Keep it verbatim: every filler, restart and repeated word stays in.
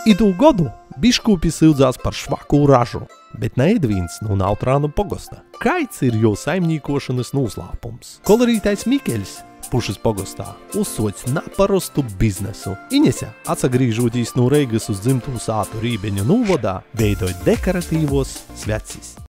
Itū godu biškūpis ildzās par švaku ražu, bet ne Edvīns no Nautrānu pogosta. Kaids ir jau saimnīkošanas noslēpums. Kolorītais Mikeļs Pušas pogostā uzsoc naparastu biznesu. Iņese, atsagrīžotīs no Reigas uz dzimtū sātu Rībeņu novadā, veidoj dekoratīvos svecis.